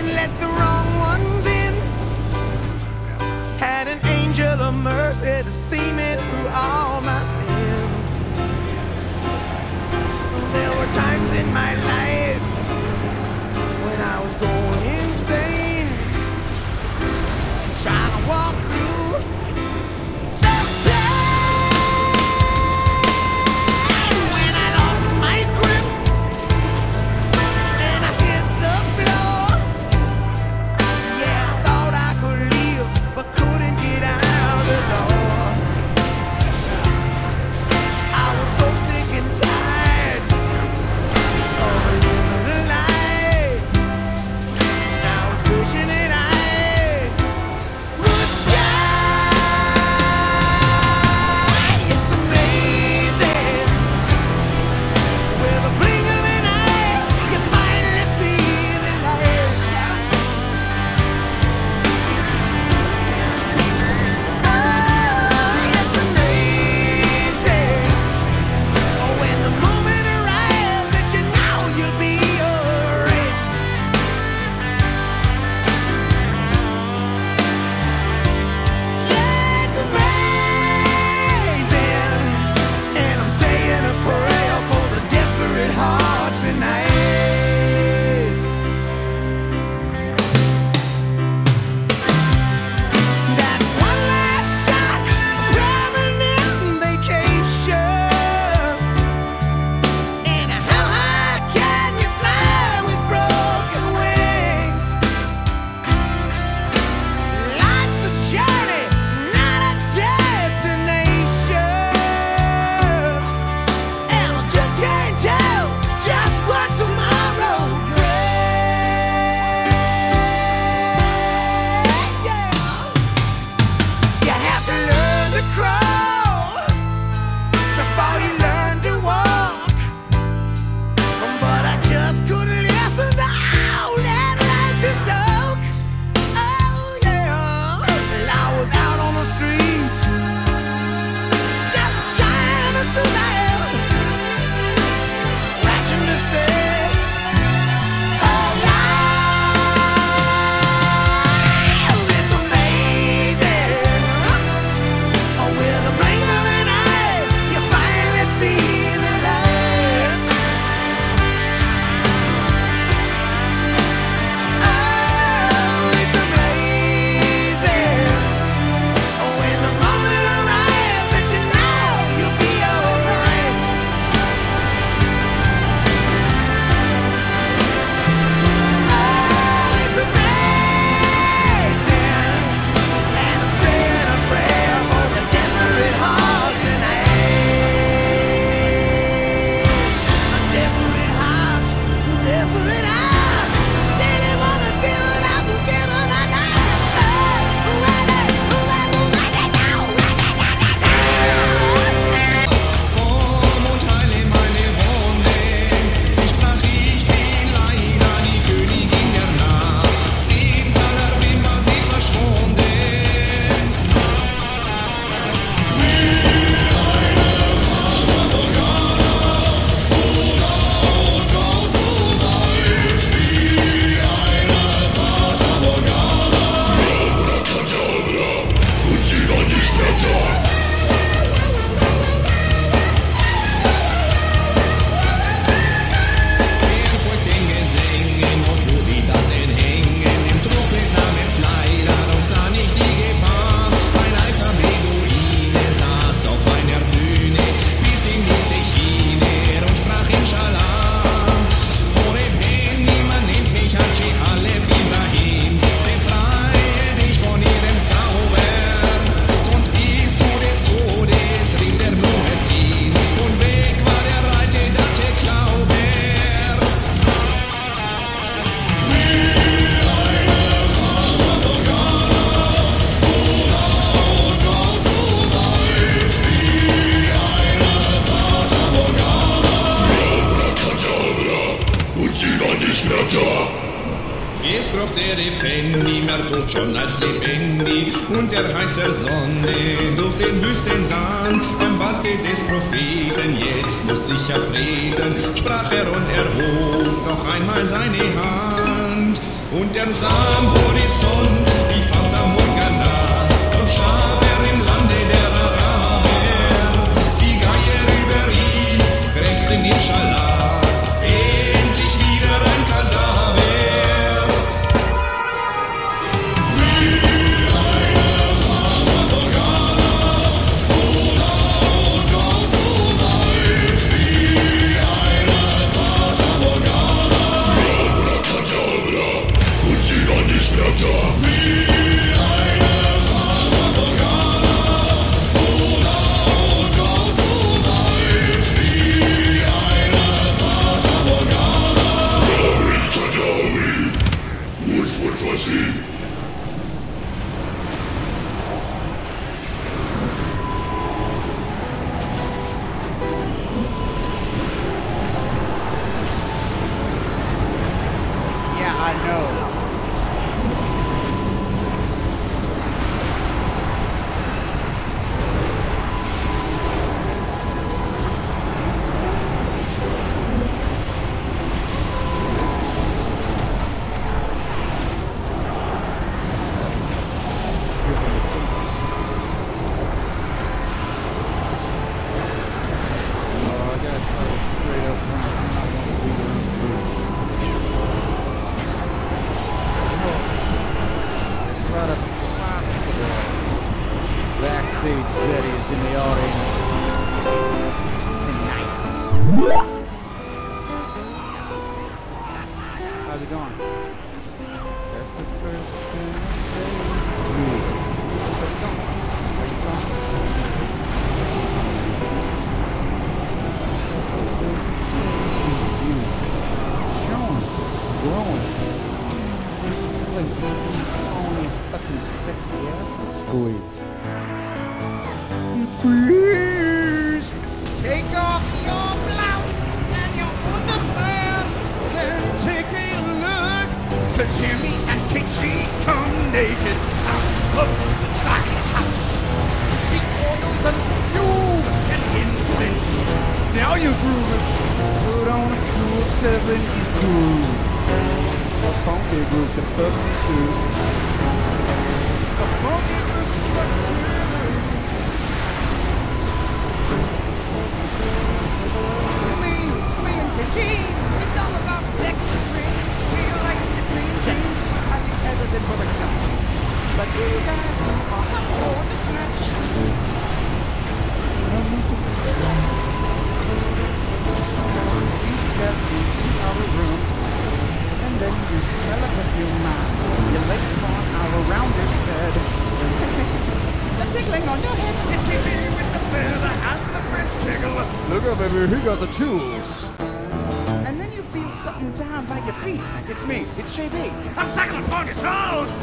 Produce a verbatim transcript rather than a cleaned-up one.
wouldn't let the wrong ones in. Had an angel of mercy to see me through all my sin. There were times in my life when I was going insane, trying to walk through the pain. When I lost my grip and I hit the floor, yeah, I thought I could leave, but couldn't get out the door. I was so sick and tired of living a lie. I was wishing that I would die. It's amazing. With a blink of an eye, you finally see the light. Oh, it's amazing. Oh, when the moment arrives that you know you'll be alright. Yeah, it's amazing. And I'm saying a prayer for the desperate hearts tonight. That one last shot, permanent vacation. And how high can you fly with broken wings? Life's a journey, not a destination. And I just can't tell just what tomorrow brings. Yeah. You have to learn to crawl before you learn to walk. But I just couldn't listen to all that righteous talk. Oh yeah, well, I was out on the street, just trying to survive, scratching the step. Oh wow, it's amazing. Oh, with a blink of an eye, you finally see the light. Oh, it's amazing. Oh, when the moment arrives that you know you'll be alright. Oh, it's amazing. And I'm saying a prayer for the desperate hearts tonight. The desperate hearts, desperate hearts. They live on the field of forgiven and I. Komm und heile meine Wunden. Sie sprach, ich bin leider die Königin der Nacht. Simsalabim war sie verschwunden. Er folgt den Gesängen und wo die Daten hängen. Im Tropen nahm es leider und sah nicht die Gefahr. Ein alter Beduine saß auf einer Düne, bis ihm die Zechine und sprach Inshallah. Orefhem, niemand nennt mich Haji Halef Ibrahim. Befreie dich von ihrem Zauber, sonst bist du des Todes, rief der Muezzin. Und weg war der alte Date Klauber. Es kroch der Effendi, mehr tot schon als lebendig, und der heißer Sonne durch den Wüstensand. Am Barte des Propheten, jetzt muss ich abtreten, sprach er und erhob noch einmal seine Hand. und er sah am Horizont die Fata Morgana. Dort starb er im Lande der Araber. Die Geier über ihn krächzen Inshallah, endlich wieder ein Kadaver. Wie eine Fata Morgana, so laut und so weit. Wie eine Fata Morgana, Abracadabra, und sie war nicht mehr da. Wie eine Fata Morgana, so laut und so weit. Wie eine Fata Morgana, Abracadabra, und what was he? Yeah, I know. Oh, I gotta tell you straight up front, I'm not one to be rude. There's a lot of possible backstage Betty's in the audience tonight. How's it going? That's the first thing I say to you. How's it going? Where you from? Things to say to you. Showing, growing. Place only fucking sexy ass and squeeze. And squeeze. Take off your blouse and your underpants, then take a look. 'Cause hear me and K G come naked out of the house. The organs and fuel and incense. Now you're grooving. Put on a cool seventies groove. A funky groove to fuck you too. A funky groove to fuck you too. Me, me and K G, it's all about sex and free. We likes to clean sheets. Have you ever been worked out? But you guys are hot for the snatch. You step into our room, and then you smell a perfume. You lay upon our roundish bed. The tickling on your head. It's K G with the feather and the French tickle. Look up, baby, he got the tools. And then you feel something down by your feet. It's me, it's J B. I'm sucking upon your toes.